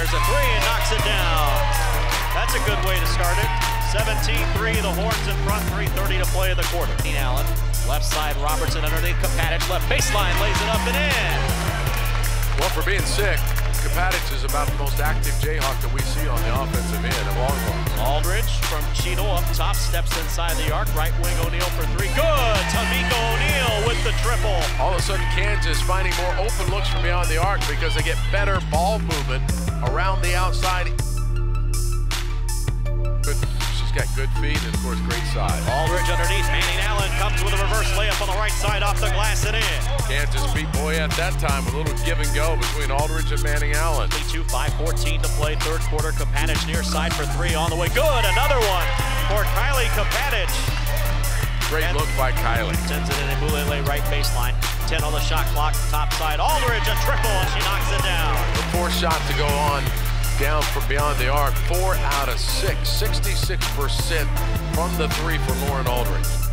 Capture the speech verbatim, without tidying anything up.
fires a three and knocks it down. That's a good way to start it. seventeen three, the Horns in front, three thirty to play in the quarter. Allen, left side, Robertson underneath, Kapatic left baseline, lays it up and in. Well, for being sick, Kapatic is about the most active Jayhawk that we see on the offensive end of Longhorns. Aldridge from Cheadle up top, steps inside the arc, right wing O'Neal for three. Good! Tamika O'Neal with the triple. All of a sudden, Kansas finding more open looks from beyond the arc because they get better ball movement around the outside. But she's got good feet and, of course, great size. Aldridge underneath. Manning Allen comes with a reverse layup on the right side off the glass and in. Kansas beat Boyette that time with a little give and go between Aldridge and Manning Allen. two five fourteen to play, third quarter. Kapatic near side for three on the way. Good, another one for Kylie Kapatic. Great and look by Kylie. Sends it in and Bulele right baseline. ten on the shot clock, top side. Aldridge a triple and she knocks it down. The fourth shot to go on down from beyond the arc. Four out of six, sixty-six percent from the three for Lauren Aldridge.